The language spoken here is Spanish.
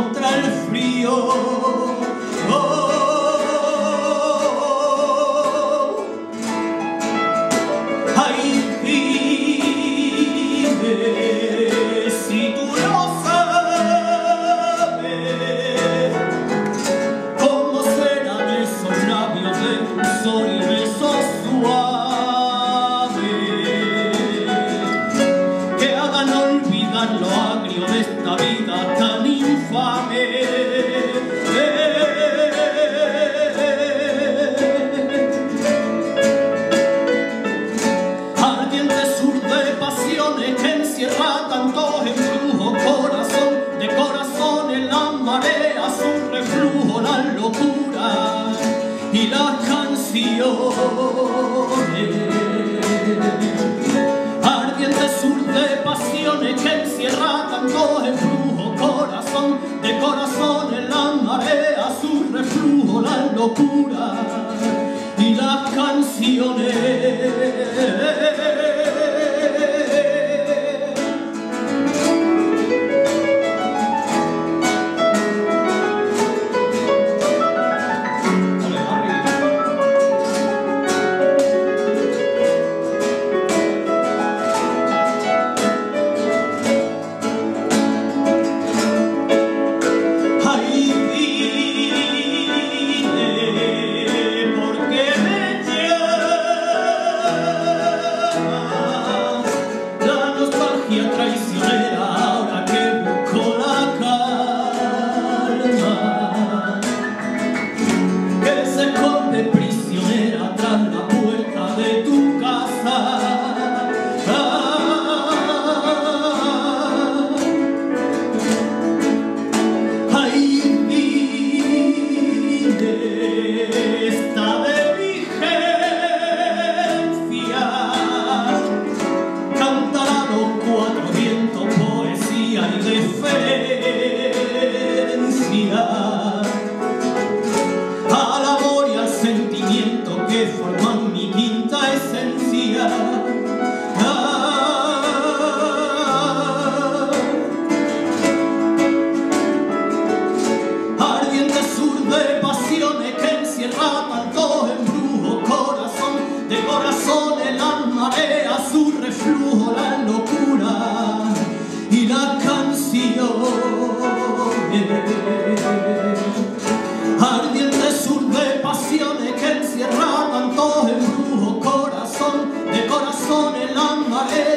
contra el frío. Ay, dime si tú lo sabes, cómo serán esos labios de dulzor y besos suaves que hagan olvidar lo agrio de esta vida tan infame. Ardiente sur de pasiones que encierra tanto embrujo, corazón de corazón en la marea, su reflujo, la locura y las canciones. Ardiente sur de pasiones que encierra tanto embrujo, corazón de corazón en la marea, su reflujo, la locura y las canciones. Traicionera, ahora que busco la calma, que se esconde prisionera tras la puerta de tu casa. Ay, dime, está de vigencia, cantará los cuatro vientos, poesía y deferencia al amor y al sentimiento que forman mi quinta esencia. Ardiente sur de pasiones que encierra tanto embrujo, corazón de corazón en la marea, su reflujo, la locura y las canciones. Ardiente sur de pasiones que encierra tanto embrujo, corazón de corazón en la marea.